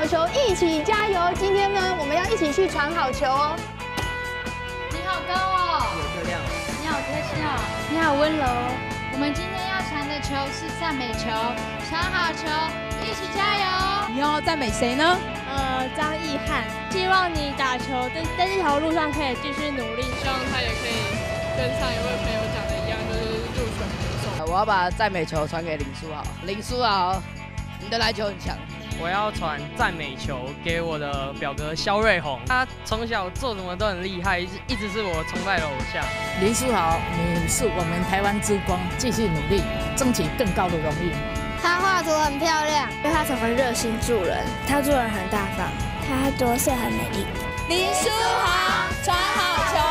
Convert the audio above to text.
球，一起加油！今天呢，我们要一起去传好球哦。 你好高哦， 有漂亮， 你好贴心哦，你好温柔。我们今天要传的球是赞美球，传好球，一起加油！ 你要赞美谁呢？ 张毅翰，希望你打球在这条路上可以继续努力， 希望他也可以跟上一位朋友讲的一样，就是入选选手。 我要把赞美球传给林书豪，林书豪，你的篮球很强。 我要传赞美球给我的表哥肖瑞宏，他从小做什么都很厉害，一直是我崇拜的偶像。 林书豪，你是我们台湾之光，继续努力，争取更高的荣誉。 他画图很漂亮， 因为他很热心助人，他做人很大方， 他多色很美丽。 林书豪传好球。